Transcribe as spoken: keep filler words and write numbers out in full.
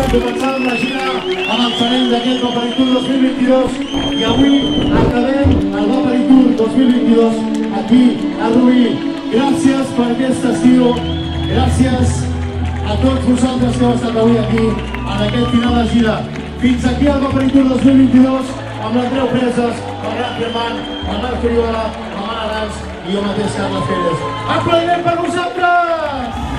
començàvem la gira amb el lançament d'aquest Vapari Tour dos mil vint-i-dos i avui acabem el Vapari Tour dos mil vint-i-dos aquí a Rubí. Gràcies per aquest estiu, gràcies a tots vosaltres que heu estat avui aquí en aquest final de gira. Fins aquí el Vapari Tour dos mil vint-i-dos amb l'Andreu Preses, el Gran Firman, el Marc Oriola, la Mana Arans i jo mateix, Carles Pérez. Aplaudiment per vosaltres!